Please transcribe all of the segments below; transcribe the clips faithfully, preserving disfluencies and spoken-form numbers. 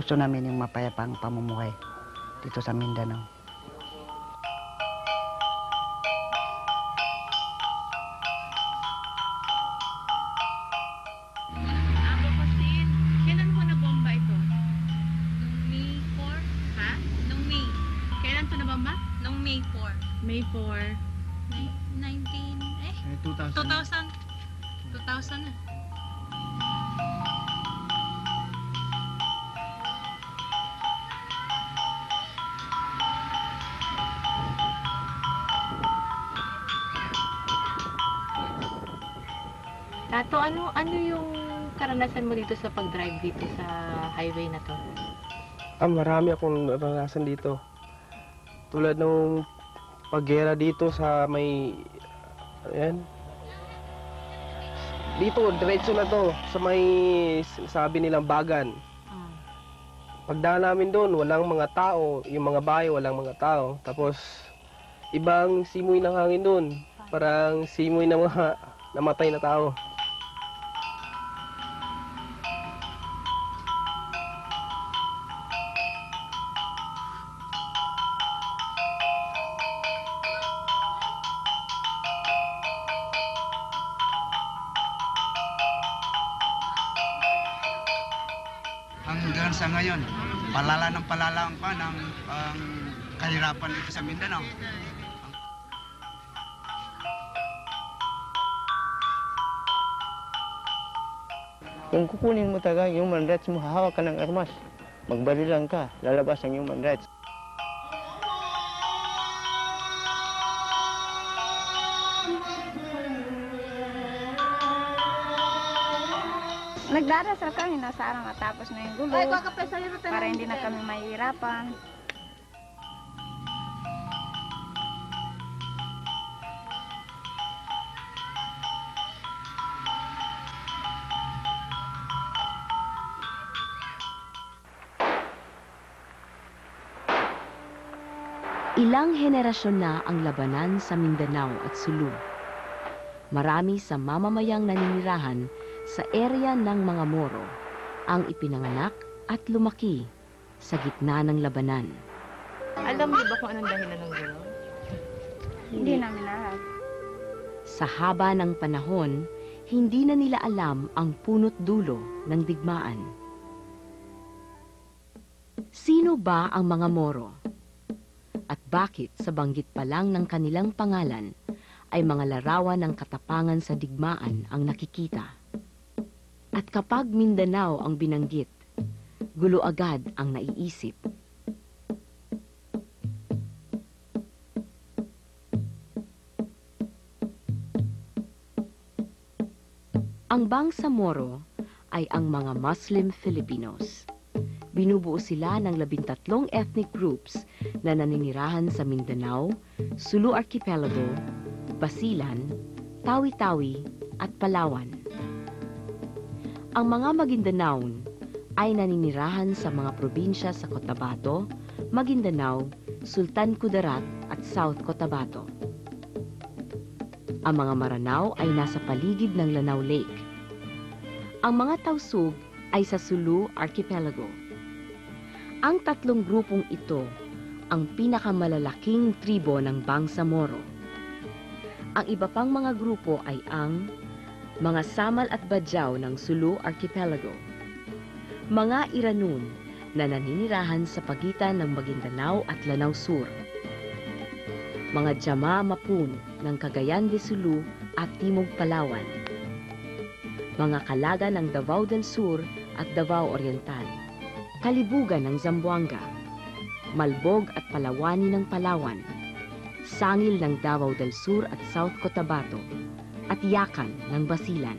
Gusto namin yung mapayapang pamumuhay dito sa Mindanao. Abo Pasin, kailan mo nabomba ito? Noong May four? Ha? Noong May. Kailan ito nabomba? Noong May four. May four. nineteen, eh? two thousand. two thousand. two thousand na. Tato, ano ano yung karanasan mo dito sa pag-drive dito sa highway na to? Ah, marami akong naranasan dito. Tulad nung paggera dito sa may... Ayan. Dito, diretso na to. Sa may sabi nilang Bagan. Hmm. Pagdaan namin doon, walang mga tao. Yung mga bahay, walang mga tao. Tapos, ibang simoy ng hangin doon. Parang simoy ng mga namatay na tao. Hanggang sa ngayon, palala ng palala pa ng um, kahirapan dito sa Mindanao. Kung kukunin mo talaga yung human rights mo, hahawak ka ng armas. Magbarilan ka, lalabas ang human rights. Nagdarasal kami na sana matapos na yung gulo para hindi na kami mahihirapan. Ilang henerasyon na ang labanan sa Mindanao at Sulu. Marami sa mamamayang naninirahan sa area ng mga Moro ang ipinanganak at lumaki sa gitna ng labanan. Alam niyo ba kung anong dahilan ng gulo? Hindi namin lahat. Sa haba ng panahon, hindi na nila alam ang punot dulo ng digmaan. Sino ba ang mga Moro? At bakit sa banggit pa lang ng kanilang pangalan ay mga larawan ng katapangan sa digmaan ang nakikita? At kapag Mindanao ang binanggit, gulo agad ang naiisip. Ang Bangsamoro ay ang mga Muslim Filipinos. Binubuo sila ng labintatlong ethnic groups na naninirahan sa Mindanao, Sulu Archipelago, Basilan, Tawi-Tawi at Palawan. Ang mga Magindanaon ay naninirahan sa mga probinsya sa Cotabato, Maguindanao, Sultan Kudarat at South Cotabato. Ang mga Maranao ay nasa paligid ng Lanao Lake. Ang mga Tausug ay sa Sulu Archipelago. Ang tatlong grupong ito ang pinakamalalaking tribo ng Bangsamoro. Ang iba pang mga grupo ay ang mga Samal at Badyaw ng Sulu Archipelago, mga Iranun na naninirahan sa pagitan ng Maguindanao at Lanao Sur, mga Jama Mapun ng Cagayan de Sulu at Timog Palawan, mga Kalaga ng Davao del Sur at Davao Oriental, Kalibugan ng Zamboanga, Malbog at Palawani ng Palawan, Sangil ng Davao del Sur at South Cotabato, at Yakan ng Basilan.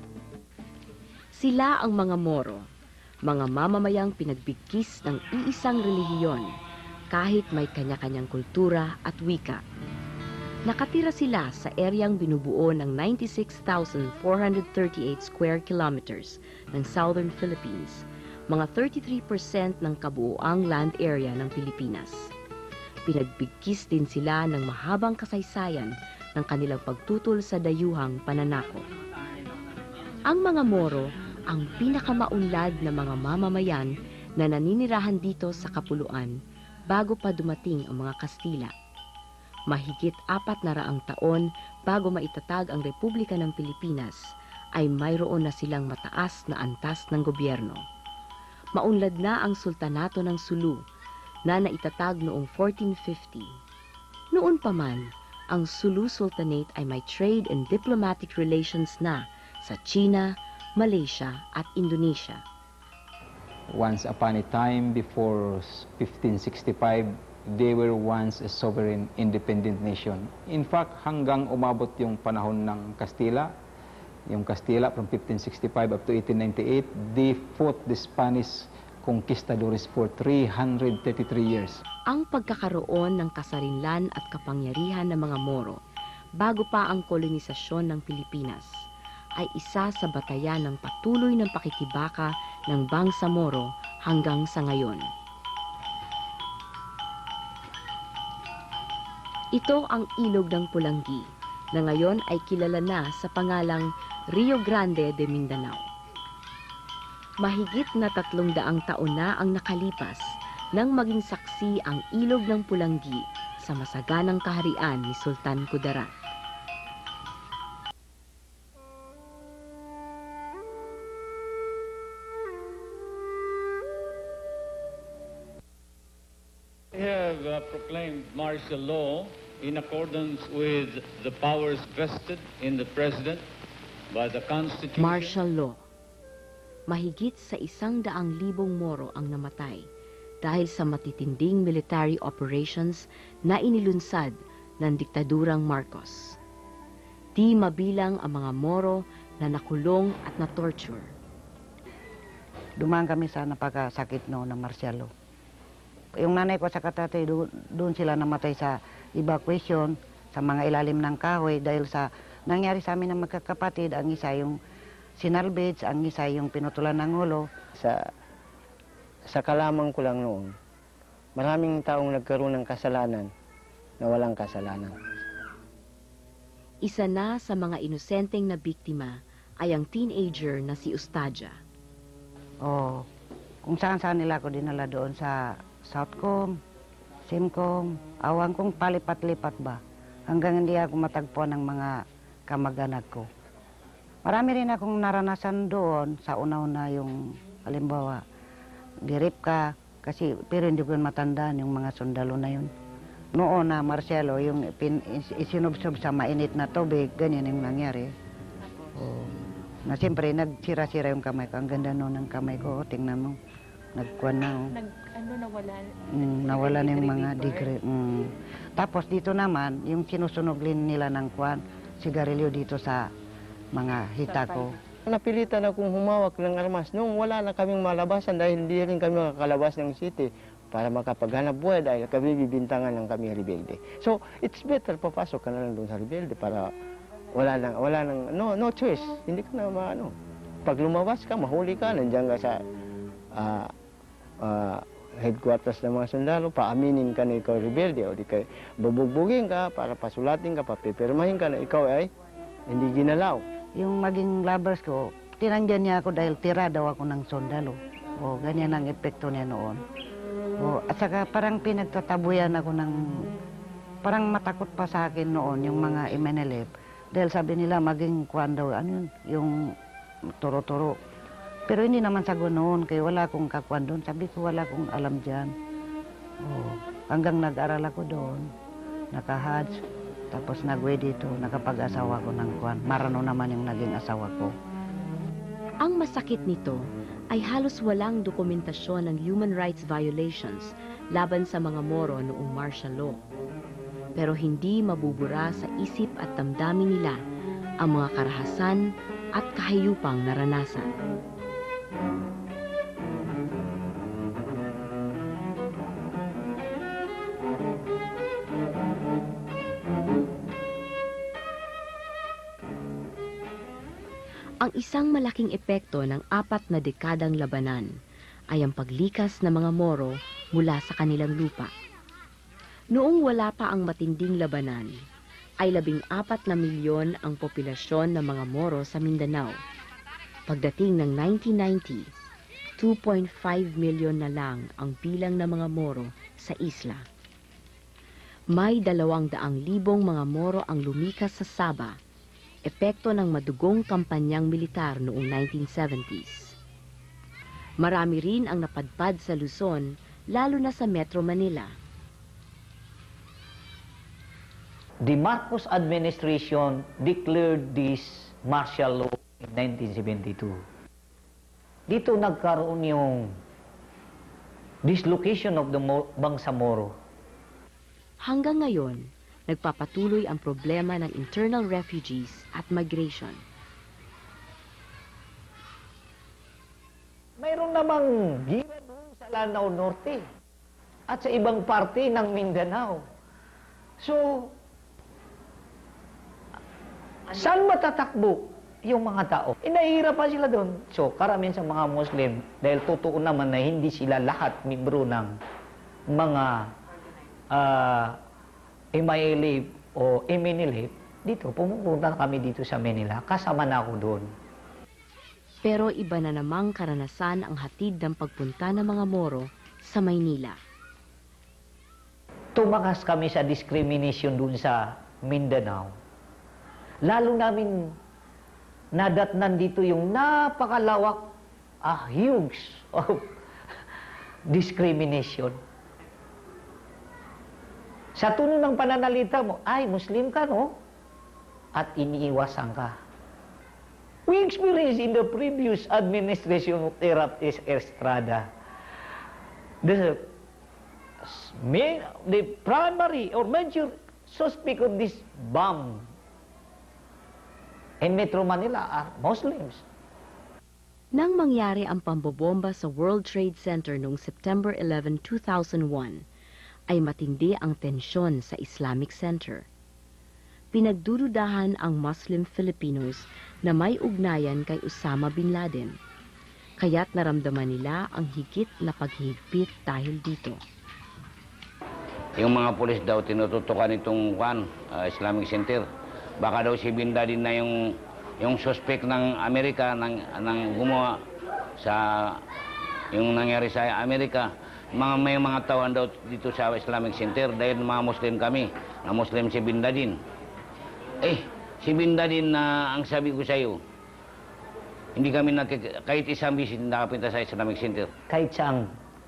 Sila ang mga Moro, mga mamamayang pinagbigkis ng iisang relihiyon kahit may kanya-kanyang kultura at wika. Nakatira sila sa eryang binubuo ng ninety-six thousand four hundred thirty-eight square kilometers ng Southern Philippines, mga thirty-three percent ng kabuuang land area ng Pilipinas. Pinagbigkis din sila ng mahabang kasaysayan ng kanilang pagtutol sa dayuhang pananako. Ang mga Moro ang pinakamaunlad na mga mamamayan na naninirahan dito sa kapuluan bago pa dumating ang mga Kastila. Mahigit apat na raang taon bago maitatag ang Republika ng Pilipinas ay mayroon na silang mataas na antas ng gobyerno. Maunlad na ang Sultanato ng Sulu na naitatag noong fourteen fifty. Noon pa man, ang Sulu Sultanate ay may trade and diplomatic relations na sa China, Malaysia at Indonesia. Once upon a time, before fifteen sixty-five, they were once a sovereign, independent nation. In fact, hanggang umabot yung panahon ng Kastila, yung Kastila from fifteen sixty-five up to eighteen ninety-eight, they fought the Spanish conquistadores for three hundred thirty-three years. Ang pagkakaroon ng kasarinlan at kapangyarihan ng mga Moro bago pa ang kolonisasyon ng Pilipinas ay isa sa batayan ng patuloy ng pakikibaka ng Bangsamoro hanggang sa ngayon. Ito ang ilog ng Pulangi na ngayon ay kilala na sa pangalang Rio Grande de Mindanao. Mahigit na tatlong daang taon na ang nakalipas nang maging saksi ang ilog ng Pulangi sa masaganang kaharian ni Sultan Kudarat. We have uh, proclaimed martial law in accordance with the powers vested in the President by the Constitution. Martial law. Mahigit sa isang daang libong Moro ang namatay dahil sa matitinding military operations na inilunsad ng diktadurang Marcos. Di mabilang ang mga Moro na nakulong at na-torture. Dumaan kami sa napakasakit no ng martial law. Yung nanay ko sa katatay, doon sila namatay sa evacuation, sa mga ilalim ng kahoy dahil sa nangyari sa amin ng magkakapatid, ang isa yung sinalvage, ang isa yung pinutulan ng ulo. Sa, sa kalamang ko lang noon, maraming taong nagkaroon ng kasalanan na walang kasalanan. Isa na sa mga inosenteng na biktima ay ang teenager na si Ustadya. Oh, kung saan saan nila ako dinala doon sa Southcom, Simcom, awang kong palipat-lipat ba, hanggang hindi ako matagpuan ng mga kamag-anak ko. Marami rin akong naranasan doon sa una-una yung, halimbawa, dirip ka, kasi, pero hindi ko matandaan yung mga sundalo na yun. Noon na Marcelo, yung pin, isinubsob sa mainit na tubig, ganyan yung nangyari. Oh, na siyempre, nagsira-sira yung kamay ko. Ang ganda noon ng kamay ko, oh, tingnan mo. Nagkuhan na, oh. Nag, ano, nawala? Mm, nawala na yung mga degree. Mm. Tapos dito naman, yung sinusunog nila ng kuhan, sigarilyo dito sa mga hita ko. Napilitan akong humawak ng armas noong wala na kaming malabasan dahil hindi rin kami makakalabas ng city para makapaghanap buhay dahil kami bibintangan ng kami rebelde. So, it's better papasok ka na lang doon sa rebelde para wala nang, wala nang, no, no choice. Hindi ka na maano. Pag lumabas ka, mahuli ka, nandiyan ka sa uh, uh, headquarters ng mga sundalo, paaminin ka na ikaw rebelde o di ka bubugbugin ka para pasulatin ka, papipirmahin ka na ikaw ay hindi ginalaw. Yung maging lovers ko, tinanggan niya ako dahil tira daw ako ng sundalo. O, ganyan ang epekto niya noon. O, at saka parang pinagtatabuyan ako ng, parang matakot pa sa akin noon yung mga M N L F. Dahil sabi nila maging kuwan daw, ano yun, yung turo-turo. Pero hindi naman sa ganoon, kaya wala akong kakuan doon. Sabi ko, wala akong alam dyan. O, hanggang nag-aral ako doon, naka-Hajj, tapos nag-way dito, nakapag-asawa ko ng kuwan. Marano naman yung naging asawa ko. Ang masakit nito ay halos walang dokumentasyon ng human rights violations laban sa mga Moro noong martial law. Pero hindi mabubura sa isip at damdamin nila ang mga karahasan at kahayupang naranasan. Ang isang malaking epekto ng apat na dekadang labanan ay ang paglikas ng mga Moro mula sa kanilang lupa. Noong wala pa ang matinding labanan, ay labing apat na milyon ang populasyon ng mga Moro sa Mindanao. Pagdating ng nineteen ninety, two point five milyon na lang ang bilang ng mga Moro sa isla. May dalawang daang libong mga Moro ang lumikas sa Sabah, epekto ng madugong kampanyang militar noong nineteen seventies. Marami rin ang napadpad sa Luzon, lalo na sa Metro Manila. The Marcos administration declared this martial law in nineteen seventy-two. Dito nagkaroon yung dislocation of the Bangsamoro. Hanggang ngayon, nagpapatuloy ang problema ng internal refugees at migration. Mayroon namang gira doon sa Lanao Norte at sa ibang parte ng Mindanao. So, saan matatakbo yung mga tao? Inahihirapan sila doon. So, karamihan sa mga Muslim, dahil totoo naman na hindi sila lahat membro ng mga uh, M I L A o M N L A, dito, pumupunta kami dito sa Manila. Kasama na ako doon. Pero iba na namang karanasan ang hatid ng pagpunta ng mga Moro sa Maynila. Tumakas kami sa discrimination doon sa Mindanao. Lalo namin nadatnan dito yung napakalawak, a huge of discrimination. Sa tono ng pananalita mo, ay, Muslim ka, no? At iniiwasan ka. We experienced in the previous administration of Erap Estrada. The, main, the primary or major suspect of this bomb in Metro Manila are Muslims. Nang mangyari ang pambobomba sa World Trade Center noong September eleventh, two thousand one, ay matindi ang tensyon sa Islamic Center. Pinagdududahan ang Muslim Filipinos na may ugnayan kay Osama bin Laden, kaya't naramdaman nila ang higit na paghihigpit dahil dito. Yung mga pulis daw tinututukan itong kwan, uh, Islamic Center. Baka daw si Bin Laden na yung yung suspect ng Amerika ng ng gumawa sa yung nangyari sa Amerika. Mga may mga tawan daw dito sa Islamic Center dahil mga Muslim kami, na Muslim si Bin Laden. Eh, si Bin Laden na uh, ang sabi ko sa iyo, hindi kami nakik kahit isang bisit nakapinta sa Islamic Center. Kahit saan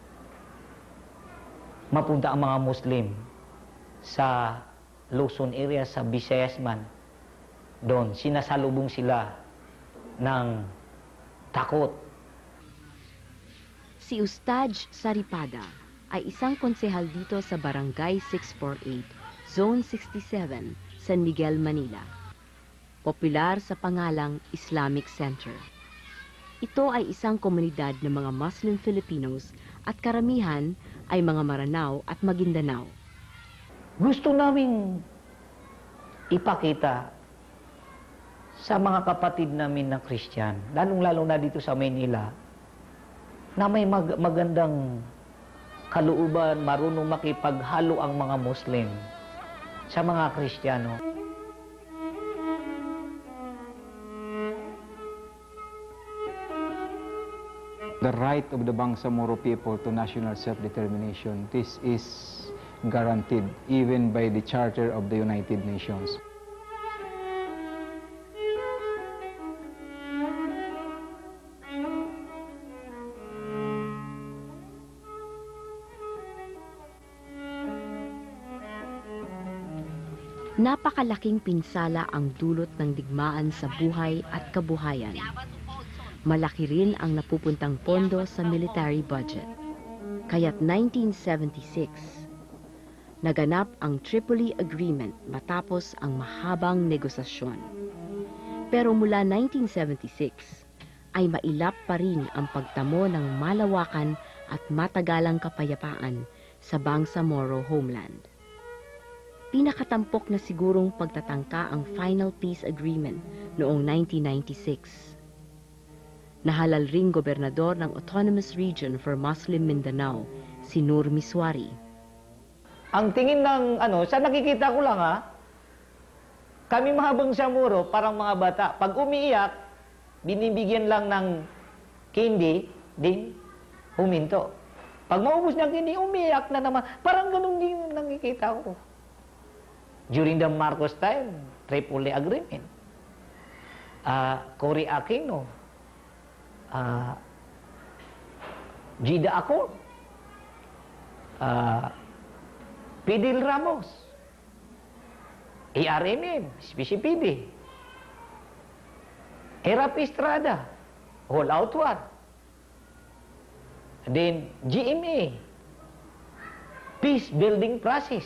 mapunta ang mga Muslim sa Luzon area, sa Visayas man, doon sinasalubong sila ng takot. Si Ustadj Saripada ay isang konsehal dito sa Barangay six forty-eight, Zone sixty-seven, San Miguel, Manila. Popular sa pangalang Islamic Center. Ito ay isang komunidad ng mga Muslim Filipinos at karamihan ay mga Maranao at Maguindanao. Gusto naming ipakita sa mga kapatid namin na Christian, lalong-lalo na dito sa Manila, na may mag magandang kalooban, marunong makipaghalo ang mga Muslim sa mga Kristiyano. The right of the Bangsamoro people to national self-determination, this is guaranteed even by the Charter of the United Nations. Napakalaking pinsala ang dulot ng digmaan sa buhay at kabuhayan. Malaki rin ang napupuntang pondo sa military budget. Kaya't nineteen seventy-six, naganap ang Tripoli Agreement matapos ang mahabang negosasyon. Pero mula nineteen seventy-six, ay mailap pa rin ang pagtamo ng malawakan at matagalang kapayapaan sa Bangsamoro homeland. Pinakatampok na sigurong pagtatangka ang Final Peace Agreement noong nineteen ninety-six. Nahalal ring gobernador ng Autonomous Region for Muslim Mindanao, si Nur Miswari. Ang tingin ng, ano, sa nakikita ko lang ha, kami mga Bangsamoro, parang mga bata, pag umiiyak, binibigyan lang ng candy, din huminto. Pag maubos ng hindi, umiyak na naman. Parang ganun din yung nakikita ko. During the Marcos time, Tripoli Agreement, uh, Cory Aquino, uh, Gida Accord, uh, Fidel Ramos, A R M M, S P C P B, Erap Estrada, All Out War, then G M A, Peace Building Process.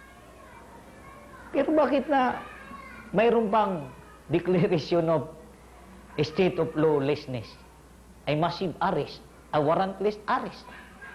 Pero bakit na mayroon pang declaration of a state of lawlessness, a massive arrest, a warrantless arrest?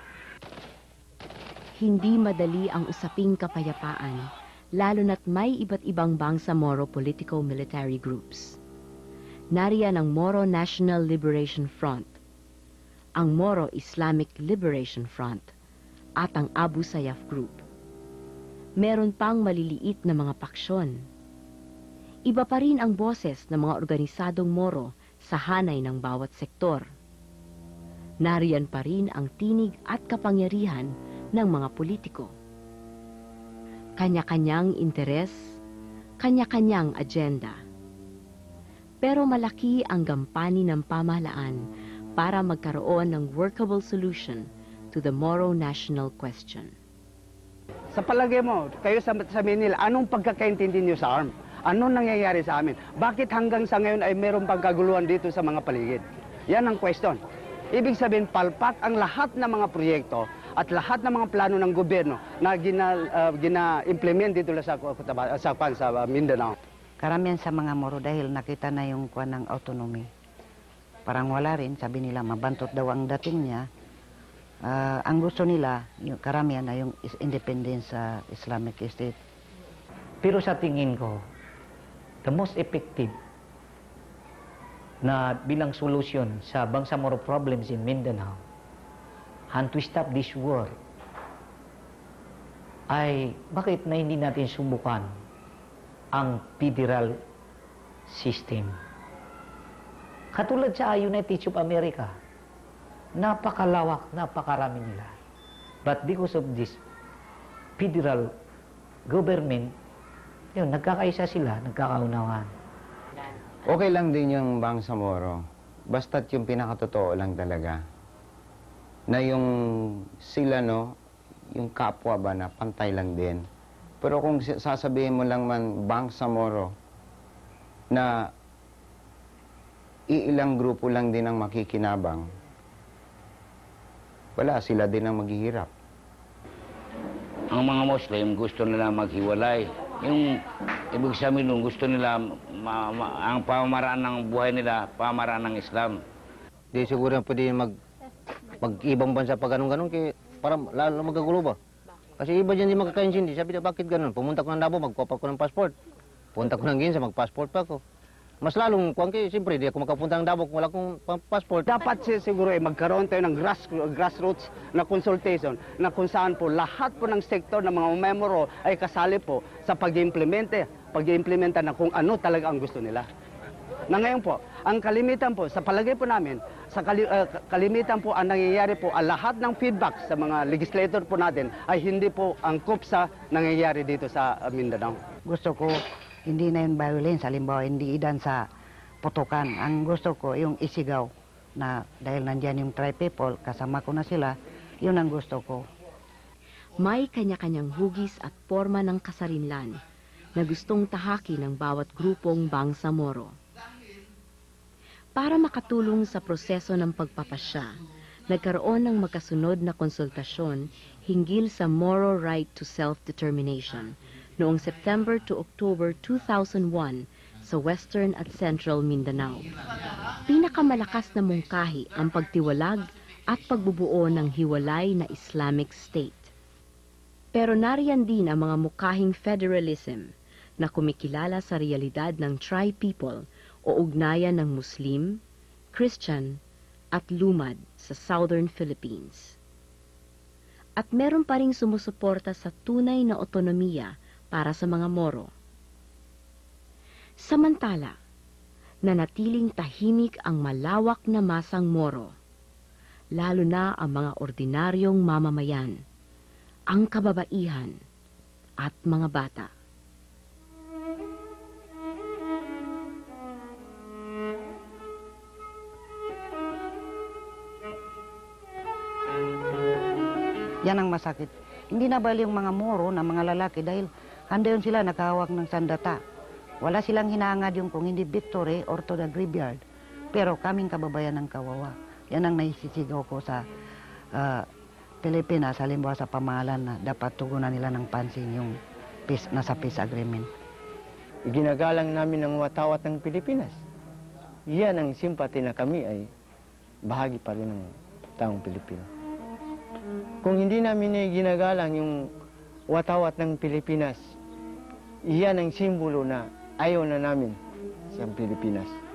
Hindi madali ang usaping kapayapaan, lalo na't may iba't ibang Bangsamoro politico-military groups. Nariyan ang Moro National Liberation Front, ang Moro Islamic Liberation Front, at ang Abu Sayyaf Group. Meron pang maliliit na mga paksyon. Iba pa rin ang boses ng mga organisadong Moro sa hanay ng bawat sektor. Nariyan pa rin ang tinig at kapangyarihan ng mga politiko. Kanya-kanyang interes, kanya-kanyang agenda. Pero malaki ang gampani ng pamahalaan para magkaroon ng workable solution to the Moro national question. Sa palagay mo, kayo sa, sa Manila, anong pagkakaintindi niyo sa A R M? Anong nangyayari sa amin? Bakit hanggang sa ngayon ay mayroong pagkaguluhan dito sa mga paligid? Yan ang question. Ibig sabihin, palpak ang lahat ng mga proyekto at lahat ng mga plano ng gobyerno na gina-implement uh, gina dito sa, sa, sa, sa Mindanao. Karamihan sa mga Moro dahil nakita na yung kuwan ng autonomy. Parang wala rin, sabi nila, mabantot daw ang dating niya. Uh, ang gusto nila, yung karamihan na yung independence sa Islamic State. Pero sa tingin ko, the most effective na bilang solusyon sa Bangsamoro problems in Mindanao and to stop this war ay bakit na hindi natin subukan ang federal system. Katulad sa United States of America, napakalawak, napakarami nila. But because of this federal government, yun, nagkakaisa sila, nagkakaunawan. Okay lang din yung Bangsamoro. Basta't yung pinakatotoo lang talaga. Na yung sila, no, yung kapwa ba na pantay lang din. Pero kung sasabihin mo lang man Bangsamoro na iilang grupo lang din ang makikinabang, wala, sila din ang maghihirap. Ang mga Muslim gusto nila maghiwalay. Yung ibig sabihin nun, gusto nila ma, ma, ang pamaraan ng buhay nila, pamaraan ng Islam. Di siguro pwede mag mag-ibang bansa pa ganun-ganun kaya para lalo magagulo ba? Kasi iba dyan di magkakaintindi. Sabi niya, bakit ganun? Pumunta ko ng Davao, magkuha ko ng passport. Pumunta ko ng Ginza, mag-passport pa ako. Mas lalong kuwan kayo, siyempre, di ako makapunta ng Davao kung wala akong passport. Dapat siguro eh, magkaroon tayo ng grass, grassroots na consultation na kung saan po lahat po ng sektor ng mga memoro ay kasali po sa pag-implemente, pag-implementa na kung ano talaga ang gusto nila. Na ngayon po, ang kalimitan po, sa palagay po namin, sa kali, uh, kalimitan po ang nangyayari po, ang lahat ng feedback sa mga legislator po natin ay hindi po angkop sa nangyayari dito sa uh, Mindanao. Gusto ko, hindi na yung violence, halimbawa hindi idan sa putukan. Ang gusto ko yung isigaw na dahil nandyan yung tribe people, kasama ko na sila, yun ang gusto ko. May kanya-kanyang hugis at forma ng kasarinlan na gustong tahaki ng bawat grupong Bangsamoro. Para makatulong sa proseso ng pagpapasya, nagkaroon ng magkasunod na konsultasyon hinggil sa Moro right to self-determination noong September to October two thousand one sa Western at Central Mindanao. Pinakamalakas na mungkahi ang pagtiwalag at pagbubuo ng hiwalay na Islamic State. Pero nariyan din ang mga mukahing federalism na kumikilala sa realidad ng tri-people o ugnayan ng Muslim, Christian at Lumad sa Southern Philippines. At meron pa ring sumusuporta sa tunay na otonomiya para sa mga Moro. Samantala, nanatiling tahimik ang malawak na masang Moro, lalo na ang mga ordinaryong mamamayan, ang kababaihan at mga bata. Yan ang masakit. Hindi na bali yung mga Moro na mga lalaki dahil handa yun sila nakahawak ng sandata. Wala silang hinangad yung kung hindi victory or to the graveyard. Pero kaming kababayan ng kawawa. Yan ang naisisigaw ko sa uh, Pilipinas, halimbawa sa pamahalan na dapat tugunan nila ng pansin yung peace, nasa peace agreement. Ginagalang namin ang watawat ng Pilipinas. Yan ang simpati na kami ay bahagi pa rin ng taong Pilipino. Kung hindi namin ay ginagalang yung watawat ng Pilipinas, iyan ang simbolo na ayaw na namin sa Pilipinas.